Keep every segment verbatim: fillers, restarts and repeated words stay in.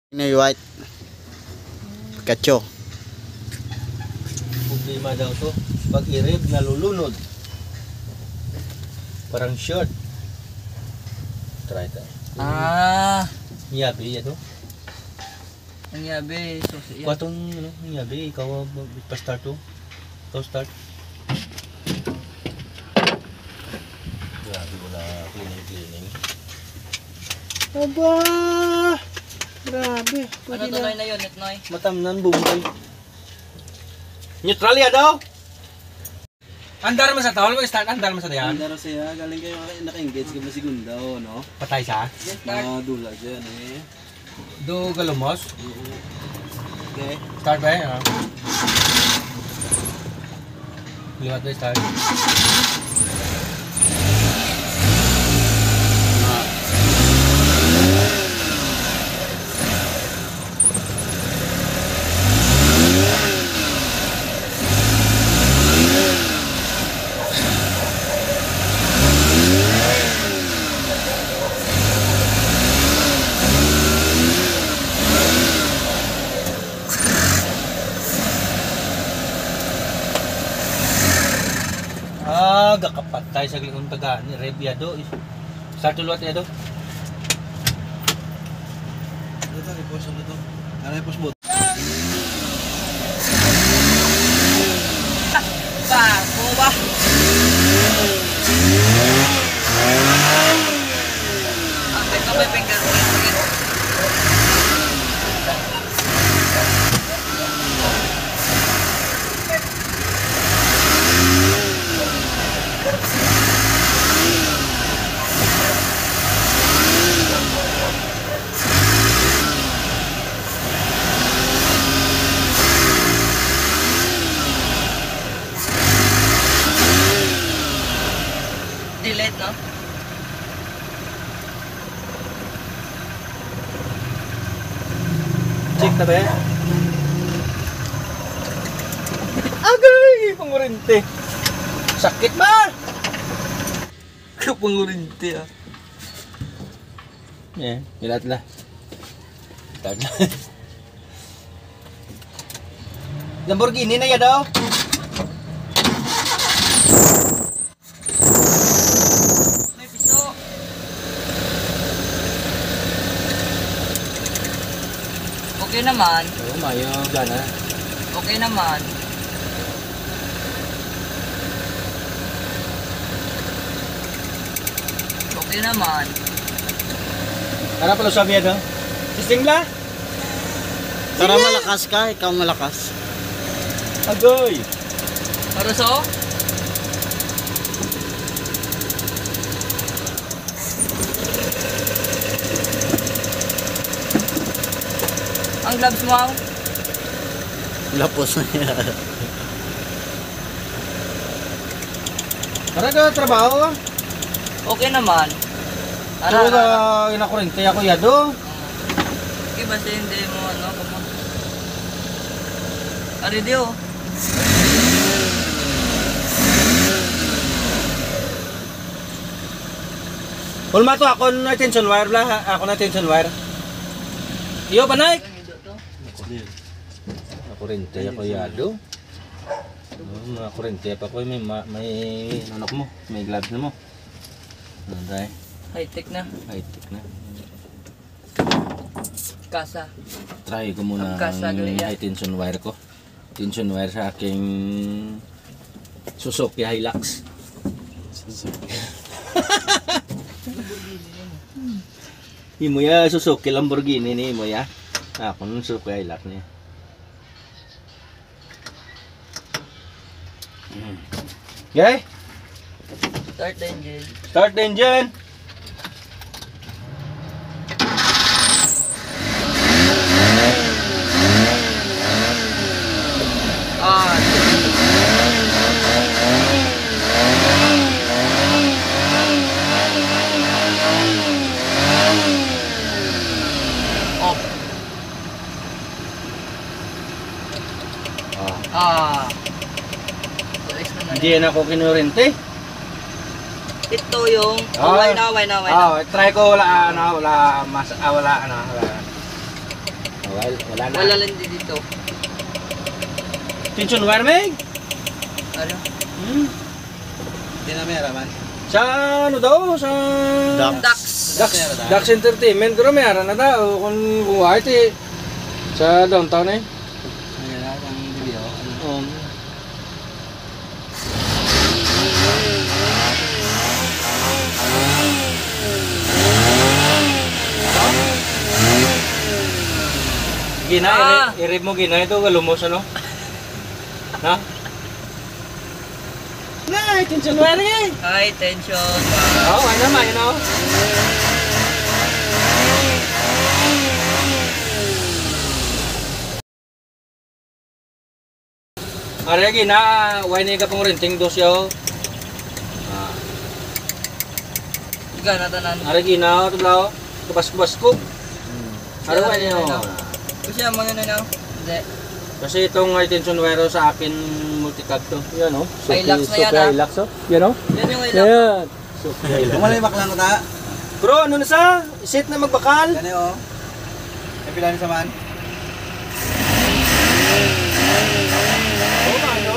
Ini white Pikachu. Problema daw to, pag i-rev nalulunod. Parang short. Try tayo. Ah, Nyabi, ano? ang yabi. So, yan. Kuwatong, ano, nyabi, ikaw pa-start to. Ikaw start. Grabe, wala cleaning-cleaning. Aba! Grabe. Ano to Noy na yun, Net Noy? Matamnan, bumay. Neutral ya daw? Andar mo sa tawal mo, start andar mo sa diyan. Andar siya, galing kayo naka-engage ka ba si Gundaw, no? Patay siya. Madula dyan eh. Do galumos. Okay. Start ba eh? Liwat ba start? Ah, gakapatay sa glikong taga ni Rebiado. Start tulot niya do. Ito, i-post ano to? Ano i-post mo? Ba, po ba? Ang ito may fingerprint. Delete, no? Check na ba eh? Agay! Pangurente! Sakit ba? Kapangurinte ah. Eh, ilat la. Start na. Lamborghini na ya daw. May piso. Okay naman. Oh, mayo gana. Okay naman. Okay naman. Ara pala sabi ya daw. Sisting la. Para malakas ka, ikaw malakas. Agoy. Para sa ang gloves mo ang Lapos na yan. Para ka trabaho. okay naman. Ano ka inakurente ako ya do. Okay, basta hindi mo ano, kumon. Ari dio. Ulma to ako na tension wire la, ako na tension wire. Iyo panay. Kurente ako yado. Mga kurente pa ko may may nanok mo, may gloves na mo. Nanday, High tech na. high tech na. Kasa. Try ko muna Kasa, ang gali yan. high tension wire ko. Tension wire sa aking Suzuki Hilux. Imo ya Suzuki Lamborghini ni mo ya. Ako nun Suzuki Hilux niya. Okay? Start the engine. Start the engine. Ah. Off. Ah. So, extra na. Hindi na ako kinurente. Ito yung Ah. away na away na away na. Ah, try ko wala ano, wala mas ah, wala ano, wala. Well, wala na. Wala lang din dito. Tension wire, Meg? Ano? Hmm. Hindi na may araman. Sa ano daw? Sa... Dax. Dax, Dax Entertainment. Pero may ara na daw. Kung kung kahit eh. Sa downtown eh. Ayan na, ang video. Um, Gina, Ah! i- i-rip mo Gina ito, galumos ano? Ha? Na, tension wire eh. High tension. Oo, oh, ano naman, yun o. Ari Gina, why ka pang renting dos yaw? Ah, Iga na tanan. ari Gina, ito lao. Kubas-kubas ko. Ari why niyo? Kasi ang mga na Hindi. Kasi itong high tension wire sa akin multicab to. Yan o. Hilux na yan, ah. Hilux o. Yan o. Yan yung ilang. Yan. Suki Hilux. Kumalay bakla na ta. Bro, ano na sa? Isit na magbakal? Gani o. May pila ni saman. Oo, ano?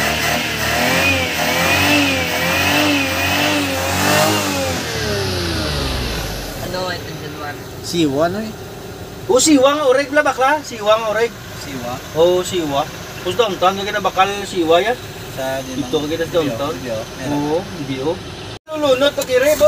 Ano high tension wire? Siwa na eh. O, siwa nga oreg la bakla. Siwa nga oreg. Siwa. O, siwa. Tapos downtown, nga na bakal siwa yan. Sa di Dito ka kita sa downtown. Video. Oo, biyo. Lulunod pag irebo.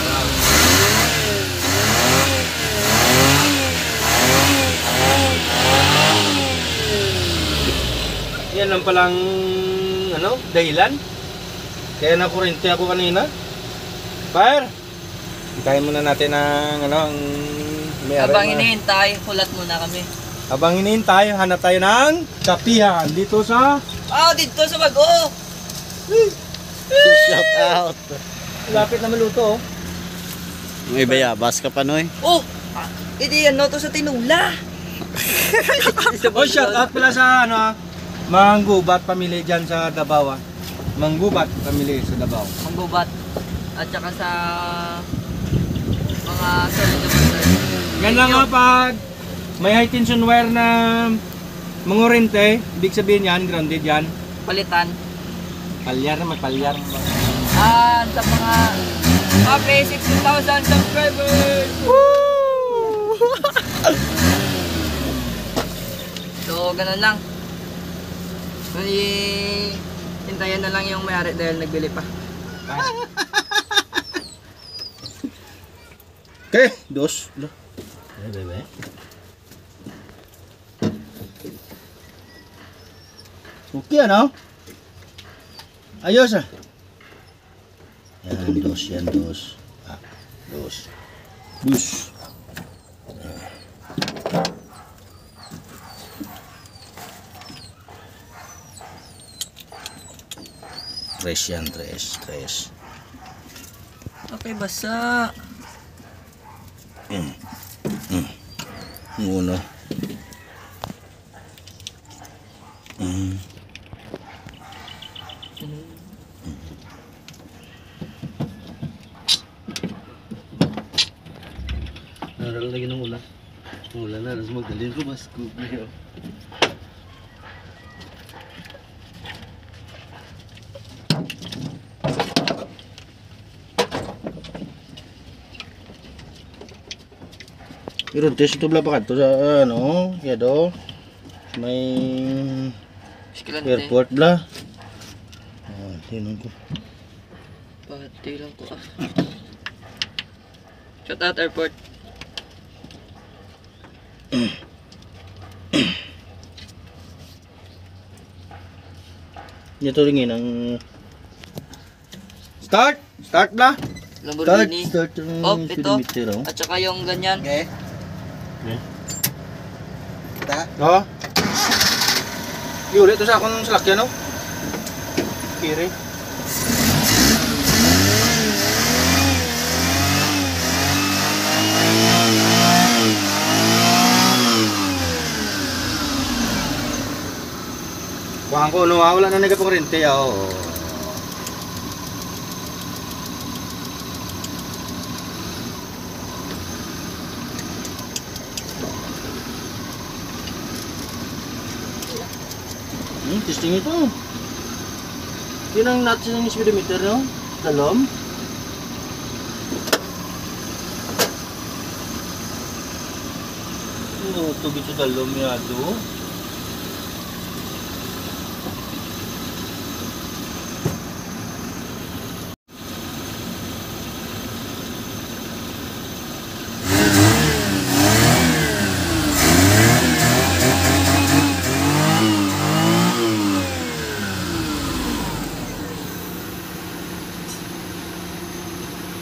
Yan lang palang ano, dahilan. Kaya nakurente ako kanina. Fire! Hintayin muna natin ang ano, ang may Habang aroma. hinihintay, hulat muna kami. Habang hinihintay, hanap tayo ng kapihan dito sa Ah, dito sa bago. Shout out. lapit na maluto. Oh. May bayabas ka pa no eh. Oh, ah, hindi ano to sa tinula. Oh, shout out pala sa ano, ah, Manggubat pamilya dyan sa Davao. Ah. Manggubat pamilya sa Davao. Manggubat. At saka sa mga solid naman. Yan lang nga pag may high tension wire na mangurente, ibig sabihin yan, grounded yan. Palitan. Palyar naman, palyar. At sa mga Papi, sixty thousand subscribers! So, ganun lang. May hintayan na lang yung may-ari dahil nagbili pa. Okay, dos. Lo. Ay, bebe. Okay, ano? Ayos ah. Yan, dos, yan, dos. Ah, dos. Dos. Tres yan, tres, tres. Okay, basa. Uno. Mm. Naral lagi ng ulan. Ulan na, tapos magdalhin ko mas scoop na yun. Pero test ito ba to sa ano, kaya do may Eskalante. airport bla. Ah, tinon ko. Pati lang ko ah. Shout out airport. Dito ringin ang start, start bla. Start, Lamborghini. start yung Oh, ito. speedometer, oh. At saka yung ganyan. Okay. Okay. Kita. Oo. Iulit to sa akong salakyan, no? Kiri. Kuhaan ko, no? Wala na nagkapakurente, ah, oo. Hmm, testing ito. Yun ang natin ng speedometer, no? Dalom. Oh, tubig sa dalom yado.